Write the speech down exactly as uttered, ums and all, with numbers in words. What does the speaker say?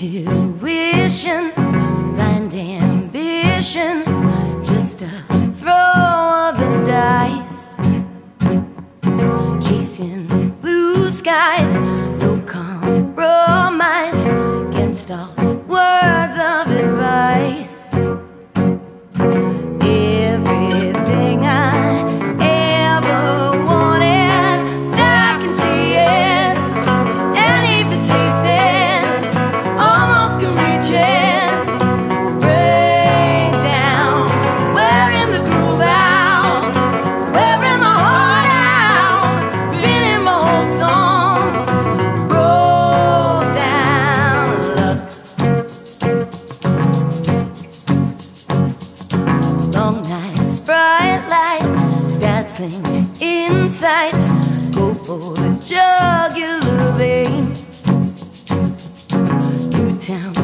intuition, blind ambition, just a throw of the dice. Chasing blue skies, no compromise against all words of advice. Everything I ever wanted, I can see it, and even taste it, almost can reach it. Break down, wearing the groove out, wearing my heart out, feeling my hopes on. Broke down, look. Long nights, bright lights, dazzling insights, go for the jugular vein. You tell me